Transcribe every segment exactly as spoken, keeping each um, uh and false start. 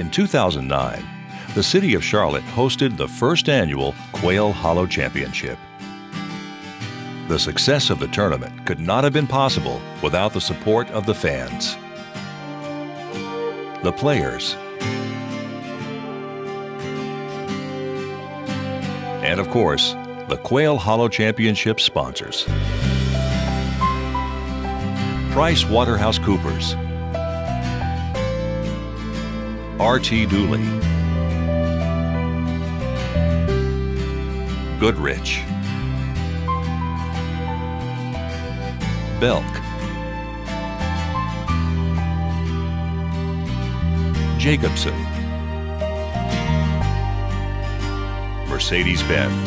In two thousand nine, the City of Charlotte hosted the first annual Quail Hollow Championship. The success of the tournament could not have been possible without the support of the fans, the players, and of course, the Quail Hollow Championship sponsors. Price Waterhouse Coopers, R T Dooley, Goodrich, Belk, Jacobson, Mercedes-Benz,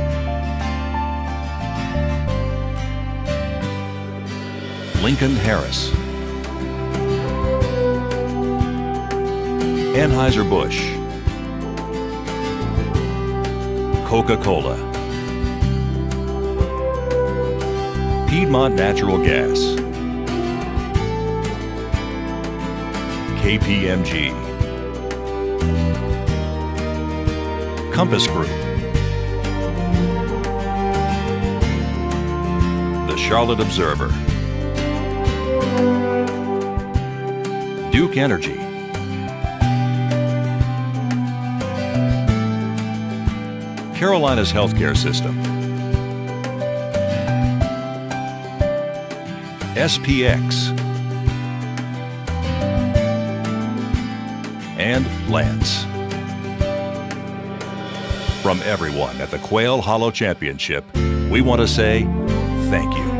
Lincoln Harris, Anheuser-Busch, Coca-Cola, Piedmont Natural Gas, K P M G, Compass Group, the Charlotte Observer, Duke Energy, Carolinas Healthcare System, S P X, and Lance. From everyone at the Quail Hollow Championship, we want to say thank you.